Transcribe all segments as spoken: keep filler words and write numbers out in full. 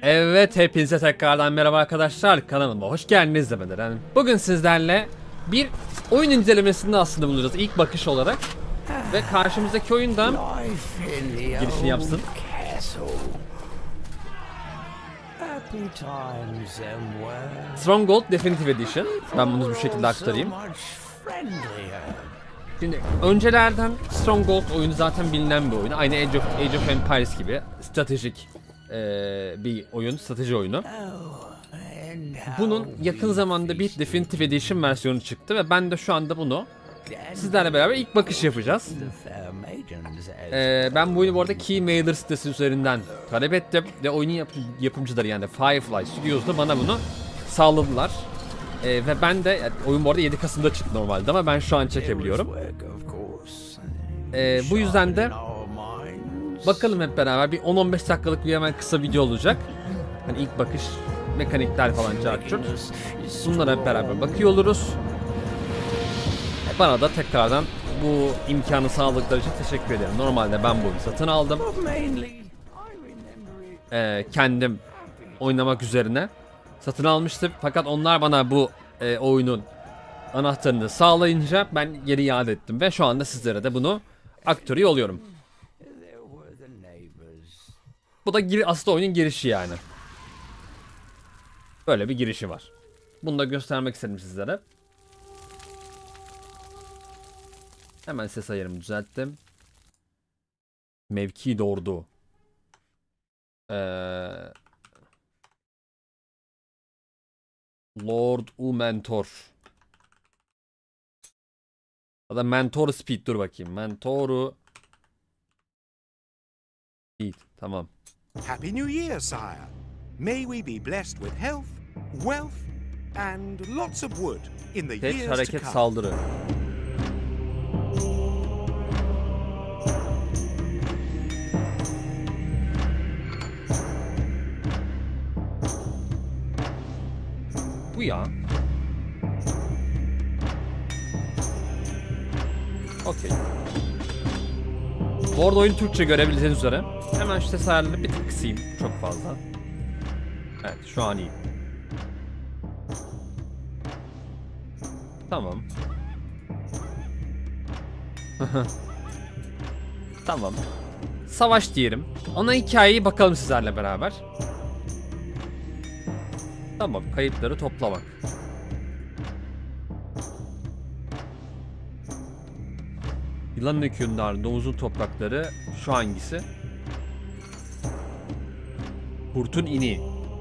Evet, hepinize tekrardan merhaba arkadaşlar, kanalıma hoş geldiniz demeden. Bugün sizlerle bir oyun incelemesinde aslında bulacağız ilk bakış olarak. Ve karşımızdaki oyundan girişini yapsın. Stronghold Definitive Edition. Ben bunu bu şekilde aktarayım. Şimdi öncelerden Stronghold oyunu zaten bilinen bir oyun. Aynı Age of, Age of Empires gibi stratejik ee, bir oyun, strateji oyunu. Bunun yakın zamanda bir Definitive Edition versiyonu çıktı ve ben de şu anda bunu sizlerle beraber ilk bakış yapacağız. Ee, ben bu oyunu bu arada Keymailer sitesi üzerinden talep ettim ve oyunun yap yapımcıları yani Firefly Studios da bana bunu sağladılar. Ee, ve ben de yani oyun bu arada yedi Kasım'da çıktı normalde ama ben şu an çekebiliyorum. Ee, bu yüzden de bakalım hep beraber bir on on beş dakikalık bir hemen kısa video olacak. Hani ilk bakış, mekanikler falan çarçurt. Bunlara hep beraber bakıyor oluruz. Bana da tekrardan bu imkanı sağladıkları için teşekkür ederim. Normalde ben bu oyunu satın aldım. Ee, kendim oynamak üzerine satın almıştım. Fakat onlar bana bu e, oyunun anahtarını sağlayınca ben geri iade ettim. Ve şu anda sizlere de bunu aktarıyor oluyorum. Bu da aslında oyunun girişi yani. Böyle bir girişi var. Bunu da göstermek istedim sizlere. Hemen ses ayarımı düzelttim. Mevki doğurdu. Ee, Lord U Mentor. Ya da Mentor Speed, dur bakayım. Mentoru Speed, tamam. Happy New Year, sire. May we be blessed with health, wealth and lots of wood in the Tek years hareket to come. saldırı. Bu ya. Okey. Bu arada oyun Türkçe görebileceğiniz üzere. Hemen şu ses ayarlarını bir tık kısayım. Çok fazla. Evet, şu an iyi. Tamam. Tamam. Savaş diyelim. Ana hikayeyi bakalım sizlerle beraber. Tamam, kayıtları toplamak. Yılanın hükümdarı, domuzun toprakları, şu hangisi? Kurtun ini.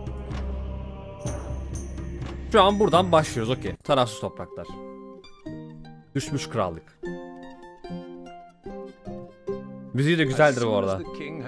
Şu an buradan başlıyoruz, okey. Tarafsız topraklar. Düşmüş krallık. Müziği de güzeldir bu arada.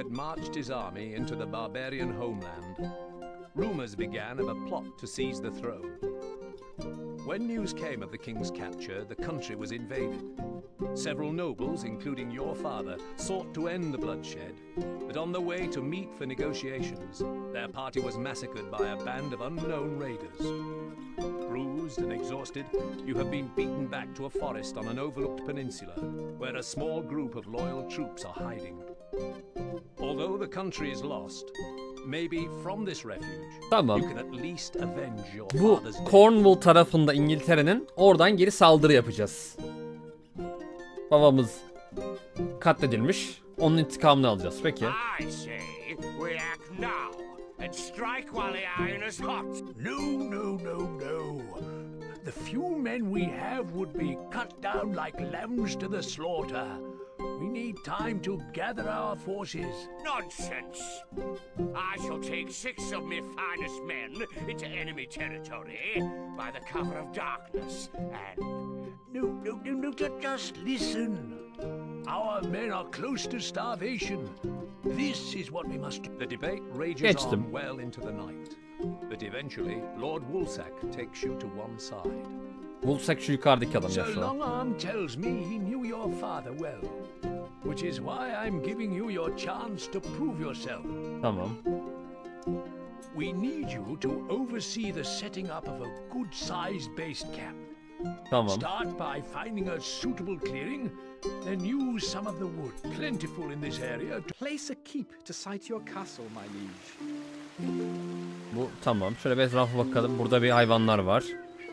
Rumors began of a plot to seize the throne. When news came of the king's capture, the country was invaded. Several nobles, including your father, sought to end the bloodshed, but on the way to meet for negotiations, their party was massacred by a band of unknown raiders. Bruised and exhausted, you have been beaten back to a forest on an overlooked peninsula, where a small group of loyal troops are hiding. Although the country is lost, maybe from this refuge, tamam. you can at least avenge your Bu father's death. Cornwall tarafında İngiltere'nin oradan geri saldırı yapacağız. Babamız katledilmiş. Onun intikamını alacağız. Peki. I say we act now and strike while the iron is hot. No, no, no, no. The few men we have would be cut down like lambs to the slaughter. We need time to gather our forces. Nonsense! I shall take six of my finest men into enemy territory by the cover of darkness and... No, no, no, no, ju- just listen. Our men are close to starvation. This is what we must do. The debate rages Geçtim. on well into the night, but eventually Lord Woolsack takes you to one side. Bulsak şu yukarıdaki adam ya Sir şu an. Longarm tells me he knew your father well, which is why I'm giving you your chance to prove yourself. Tamam. We need you to oversee the setting up of a good-sized base camp. Tamam. Start by finding a suitable clearing, then use some of the wood, plentiful in this area, to Place a keep to site your castle, my liege. Bu tamam. Şöyle bir etrafa bakalım. Burada bir hayvanlar var.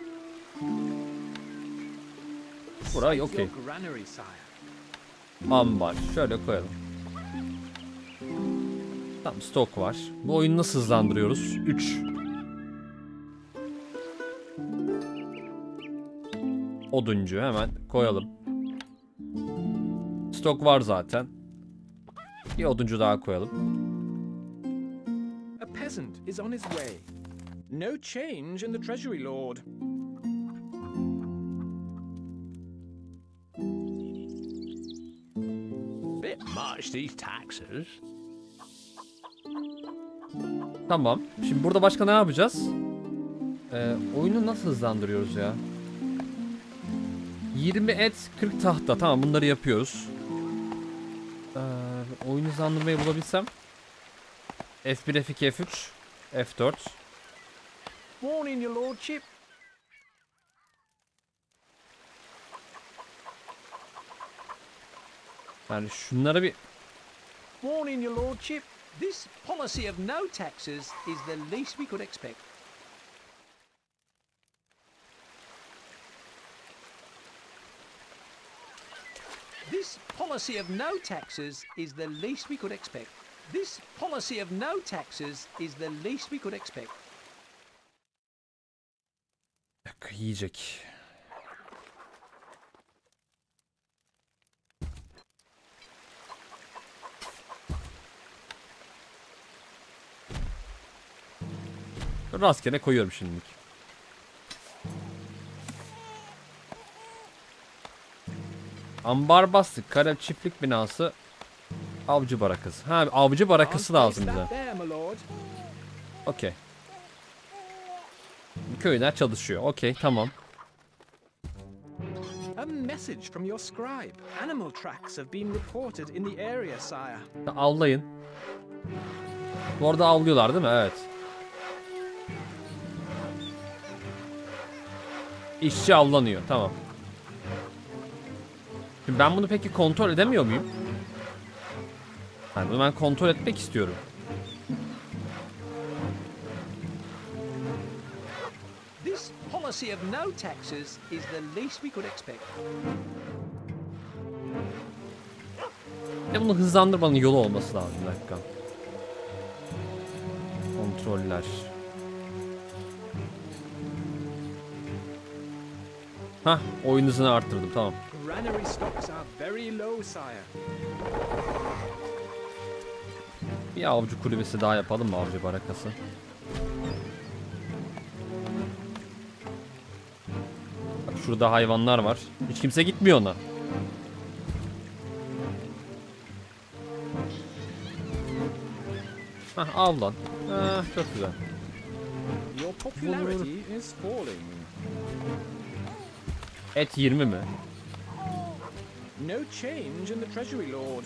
Burayı okey. Ambar. Şöyle koyalım. Tamam, stok var. Bu oyunu nasıl hızlandırıyoruz? üç. Oduncu hemen koyalım. Stok var zaten. Bir oduncu daha koyalım. A peasant is on his way. No change in the treasury, lord. Bit much, these taxes. Tamam. Şimdi burada başka ne yapacağız? Ee, oyunu nasıl hızlandırıyoruz ya? yirmi et, kırk tahta. Tamam, bunları yapıyoruz. Ee, oyunu hızlandırmayı bulabilsem. F bir, F iki, F üç, F dört. Warning, your lordship. Yani şunlara bir... Warning, your lordship. This policy of no taxes is the least we could expect. This policy of no taxes is the least we could expect. This policy of no taxes is the least we could expect. Bir dakika, yiyecek. Rastgele koyuyorum şimdilik. Ambar bastık. Kare çiftlik binası. Avcı barakası. Ha, avcı barakası lazım bize. Okey. Köyler çalışıyor. Okey, tamam. A message from your scribe. Animal tracks have been reported in the area, sire. Avlayın. Bu arada avlıyorlar değil mi? Evet. İşçi avlanıyor. Tamam. Şimdi ben bunu peki kontrol edemiyor muyum? Yani bunu ben kontrol etmek istiyorum. This policy of no taxes is the least we could expect. Ne, bunu hızlandırmanın yolu olması lazım. Bir dakika. Kontroller. Hah, oyun hızını arttırdım, tamam. Granary stocks are very low, sire. Bir avcı kulübesi daha yapalım mı, avcı barakası? Bak şurada hayvanlar var. Hiç kimse gitmiyor ona. Hah, avlan. Hah, çok güzel. Your popularity is falling. Et yirmi mi? No change in the treasury, lord.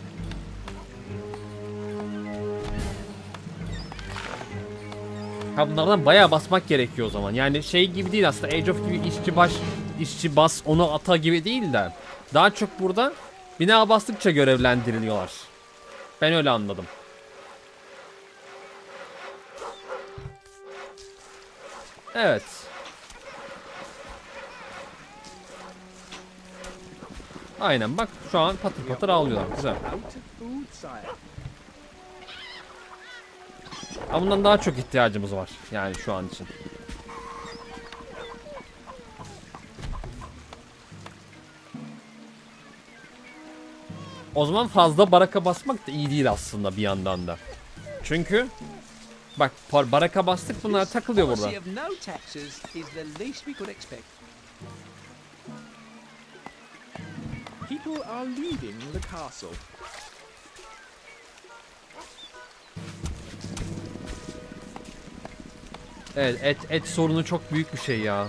Ha, bunlardan bayağı basmak gerekiyor o zaman. Yani şey gibi değil aslında. Age of gibi işçi baş, işçi bas, onu ata gibi değil de. Daha çok burada bina bastıkça görevlendiriliyorlar. Ben öyle anladım. Evet. Aynen bak, şu an patır patır ağlıyorlar. Güzel. Ama bundan daha çok ihtiyacımız var. Yani şu an için. O zaman fazla baraka basmak da iyi değil aslında bir yandan da. Çünkü bak, baraka bastık, bunlar takılıyor burada. People are leaving the castle. Evet, et et sorunu çok büyük bir şey ya.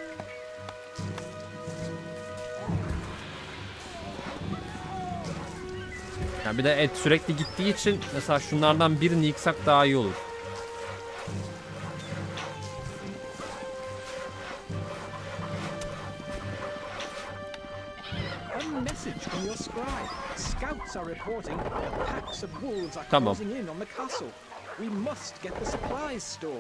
Yani bir de et sürekli gittiği için mesela şunlardan birini yıksak daha iyi olur. From your scribe. Scouts are reporting that packs of wolves are Tamam. closing in on the castle. We must get the supplies stored.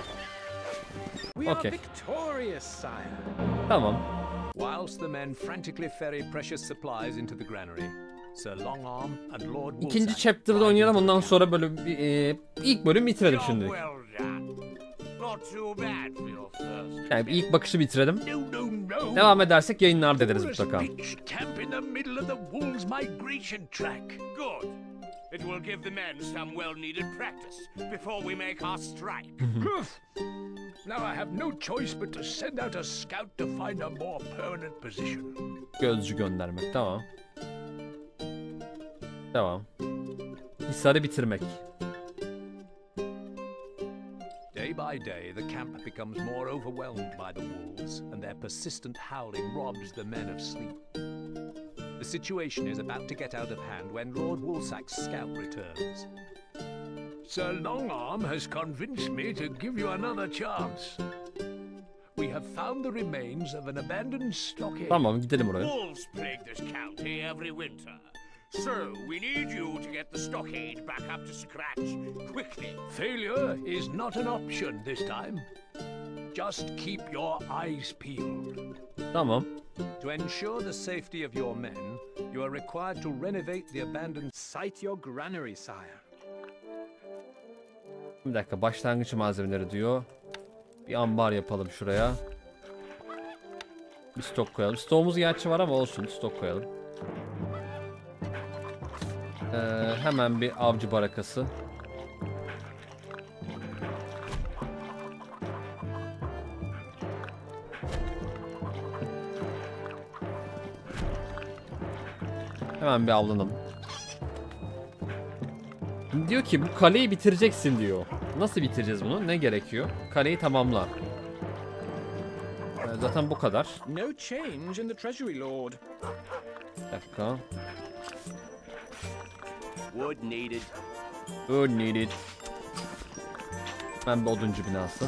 We are Okay. victorious, sire. Tamam. Whilst the men frantically ferry precious supplies into the granary, Sir Longarm and Lord İkinci Woolsack chapter'da oynayalım, ondan sonra böyle e, ilk bölüm bitirelim Job şimdi. well done. Not too bad for your first. Yani bir ilk bakışı bitirelim. No, no, no. Devam edersek yayınlarda ederiz Who has mutlaka. pitched camp in the middle of the wolves' migration track? Good. It will give the men some well-needed practice before we make our strike. Poof! Now I have no choice but to send out a scout to find a more permanent position. Gözcü göndermek, tamam. Tamam. Hisarı bitirmek. Day by day, the camp becomes more overwhelmed by the wolves, and their persistent howling robs the men of sleep. The situation is about to get out of hand when Lord Woolsack's scout returns. Sir Longarm has convinced me to give you another chance. We have found the remains of an abandoned stockade. Tamam, gidelim oraya. Wolves plague this county every winter. So, we need you to get the stockade back up to scratch quickly. Failure is not an option this time. Just keep your eyes peeled. Tamam. To ensure the safety of your men, you are required to renovate the abandoned Site your granary, sire. Bir dakika, başlangıç malzemeleri diyor. Bir ambar yapalım şuraya. Bir stok koyalım. Stoğumuz gerçi var ama olsun, stok koyalım. Ee, hemen bir avcı barakası. Hemen bir avlanalım. Şimdi diyor ki bu kaleyi bitireceksin diyor. Nasıl bitireceğiz bunu? Ne gerekiyor? Kaleyi tamamla. Ee, zaten bu kadar. No change in the treasury, lord. Bir dakika. Wood needed. Wood needed. Ben bir oduncu binası.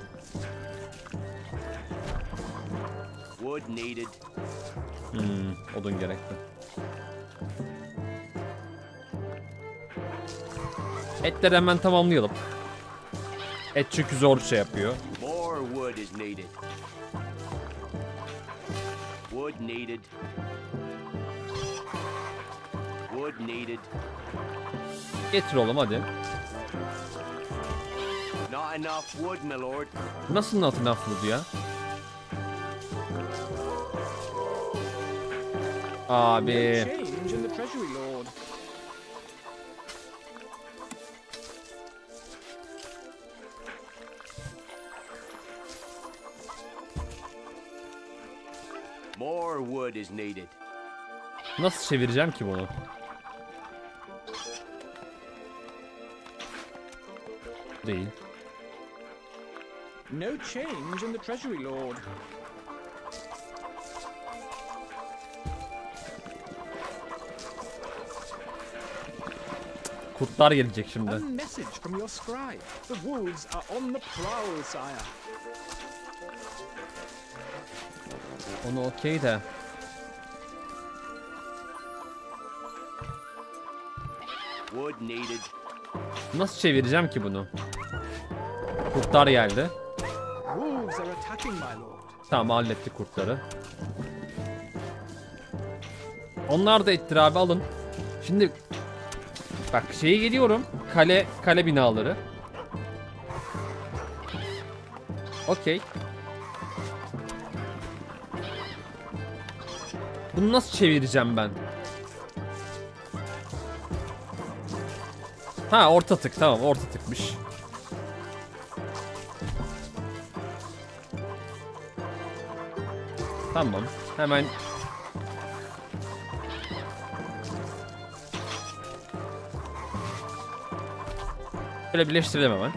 Wood needed. Hmm, odun gerekli. Etleri hemen tamamlayalım. Et çünkü zor şey yapıyor. More wood is needed. Wood needed. Wood needed. Getir oğlum hadi. Not enough wood, my lord. Nasıl not enough wood ya? Abi. No change in the treasury, lord. More wood is needed. Nasıl çevireceğim ki bunu? Değil. No change in the treasury, lord. Kurtlar gelecek şimdi. A message from your scribe. The wolves are on the prowl, sire. Onu okey de. Wood needed. Nasıl çevireceğim ki bunu? Kurtlar geldi. Wolves are attacking, my lord. Tamam, hallettik kurtları. Onlar da ettir abi, alın. Şimdi bak şeye geliyorum. Kale kale binaları. Okey. Bunu nasıl çevireceğim ben? Ha, orta tık, tamam, orta tıkmış. Tamam, hemen böyle birleştirelim hemen.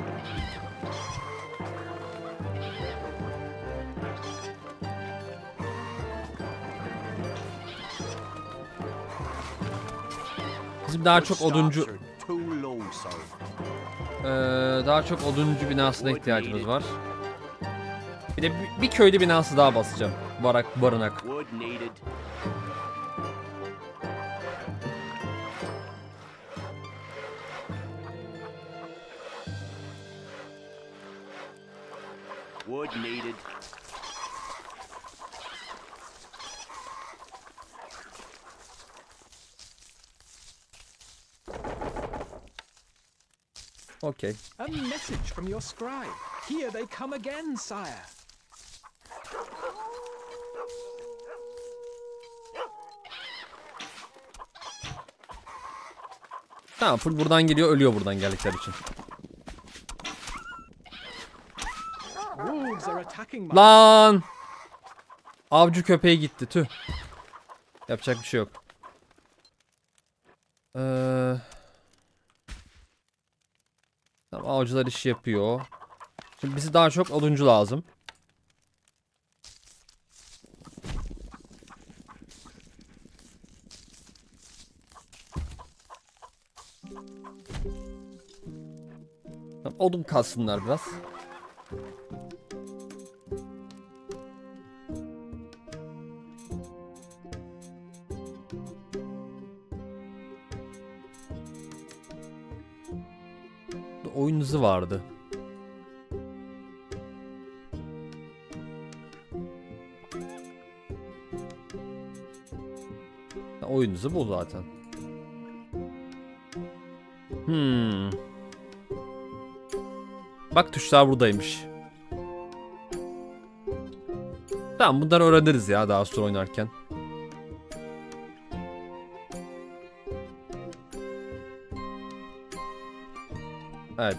Bizim daha çok oduncu Too low, sir. Ee, daha çok oduncu binasına ihtiyacımız var. Bir de bir, bir köylü binası daha basacağım. Barak, barınak. Wood needed. Wood needed. Okay. A message from your scribe. Here they come again, sire. Tamam, full buradan geliyor, ölüyor buradan geldikleri için. Wolves are attacking my... Lan! Avcı köpeği gitti, tüh. Yapacak bir şey yok. Ee... Tamam, avcılar işi yapıyor. Şimdi bize daha çok oduncu lazım. Tamam, odun kalsınlar biraz. Oyun hızı vardı. Oyun hızı bu zaten. Hmm. Bak, tuşlar buradaymış. Tamam, bunları öğreniriz ya daha sonra oynarken. Evet.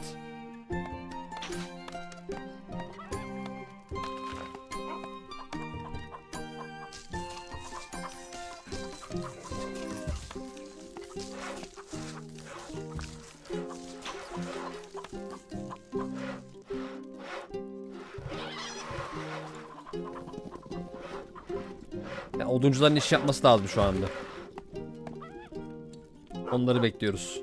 Ya, oduncuların iş yapması lazım şu anda. Onları bekliyoruz.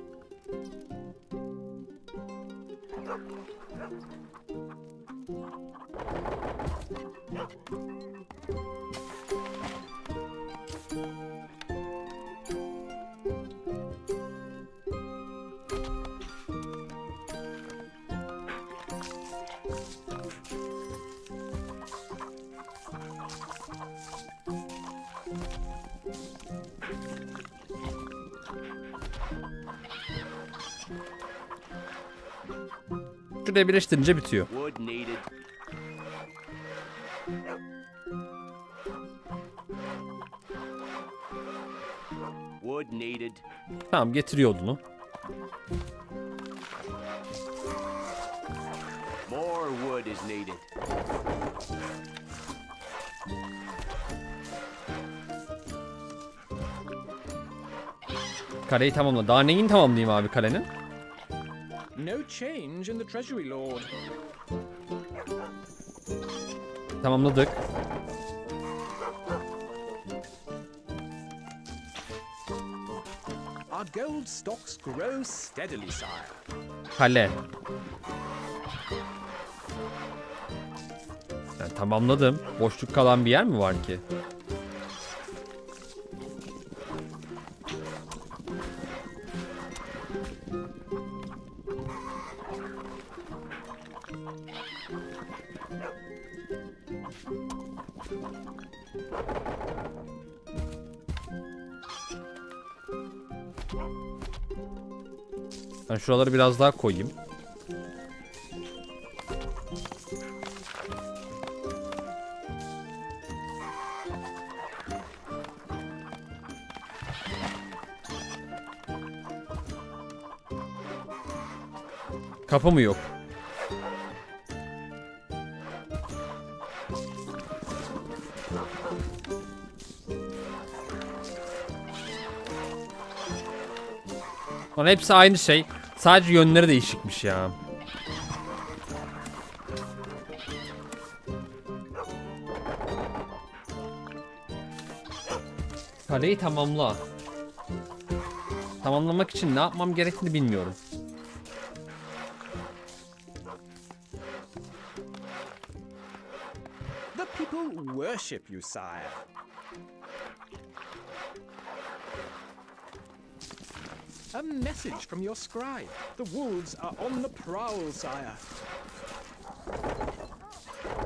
Şuraya birleştirince bitiyor. Wood needed. Wood needed. Tamam, getiriyor odunu. More wood is needed. Kaleyi tamamla. Daha neyin tamamlayayım abi kalenin? No change in the treasury, lord. Tamamladık. Our gold stocks grow steadily, sire. Kale. Ben tamamladım. Boşluk kalan bir yer mi var ki? Ben şuraları biraz daha koyayım. Kapı mı yok? Lan hepsi aynı şey. Sadece yönleri değişikmiş ya. Kaleyi tamamla. Tamamlamak için ne yapmam gerektiğini bilmiyorum. The people worship you, sire. A message from your scribe. The wolves are on the prowl, sire.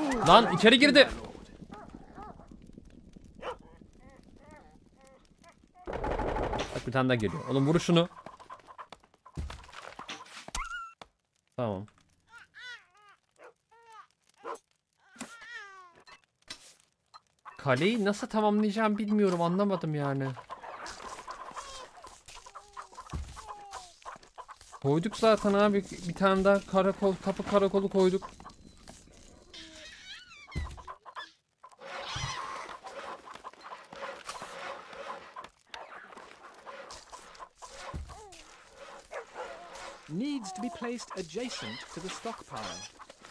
Lan içeri girdi. Bak bir tane daha geliyor. Oğlum vur şunu. Tamam. Kaleyi nasıl tamamlayacağım bilmiyorum, anlamadım yani. Koyduk zaten abi, bir tane daha karakol, kapı karakolu koyduk. Needs to be placed adjacent to the stockpile.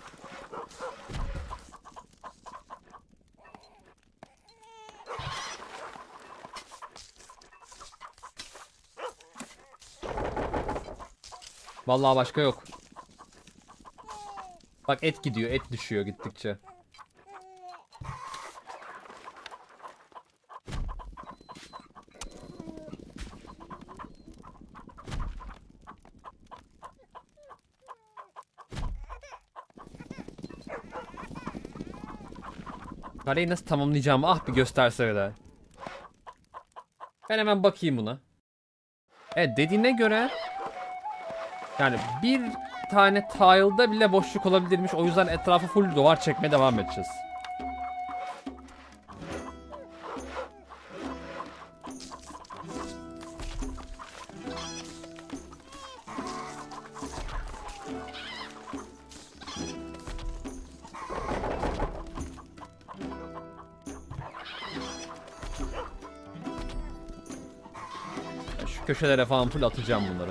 Vallahi başka yok. Bak et gidiyor, et düşüyor gittikçe. Kaleyi nasıl tamamlayacağımı ah bir göstersene de. Ben hemen bakayım buna. Evet, dediğine göre yani bir tane tile'da bile boşluk olabilirmiş. O yüzden etrafı full duvar çekmeye devam edeceğiz. Şu köşelere falan full atacağım bunları.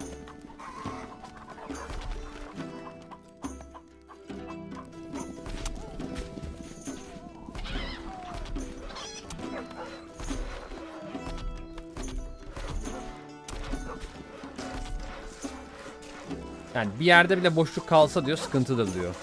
Yani bir yerde bile boşluk kalsa diyor sıkıntıdır diyor.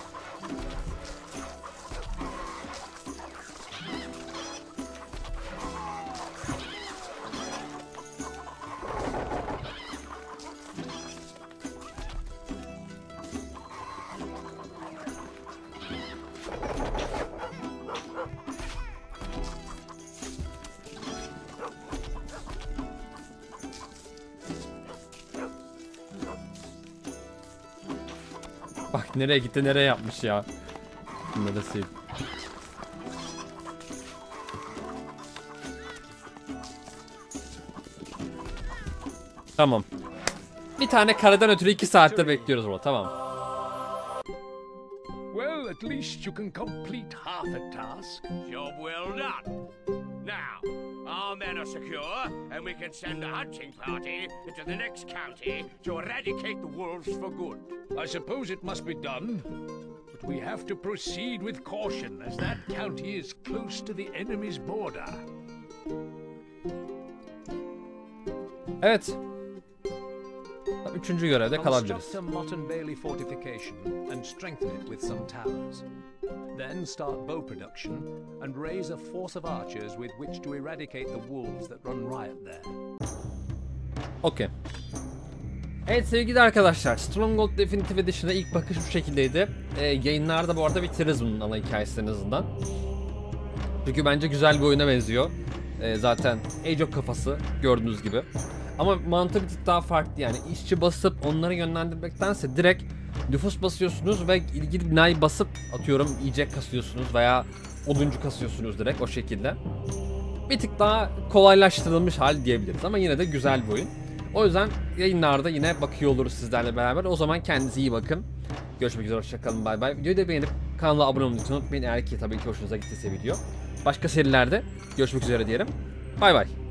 Bak nereye gitti, nereye yapmış ya. Neresiydi? Tamam. Bir tane kareden ötürü iki saatte bekliyoruz burada. Tamam. Well, at least you can complete half a task. Job well done. Now, our men are secure, and we can send a hunting party into the next county to eradicate the wolves for good. I suppose it must be done, but we have to proceed with caution as that county is close to the enemy's border. Evet. Üçüncü görevde kalabiliriz. Construct a Motte and Bailey fortification and strengthen it with some towers. Then start bow production and raise a force of archers with which to eradicate the wolves that run riot there. Okey. Evet sevgili arkadaşlar, Stronghold Definitive Edition'a ilk bakış bu şekildeydi. Ee, yayınlarda bu arada bitiririz bunun ana hikayesini en azından. Çünkü bence güzel bir oyuna benziyor. Ee, zaten Age of kafası gördüğünüz gibi. Ama mantığı bir tık daha farklı yani. İşçi basıp onları yönlendirmektense direkt nüfus basıyorsunuz ve ilgili binayı basıp atıyorum yiyecek kasıyorsunuz veya oduncu kasıyorsunuz direkt o şekilde. Bir tık daha kolaylaştırılmış hal diyebiliriz ama yine de güzel bir oyun. O yüzden yayınlarda yine bakıyor oluruz sizlerle beraber. O zaman kendinize iyi bakın. Görüşmek üzere, hoşçakalın, bay bay. Videoyu da beğenip kanala abone olmayı unutmayın eğer ki tabii ki hoşunuza gittiyse video. Başka serilerde görüşmek üzere diyelim. Bay bay.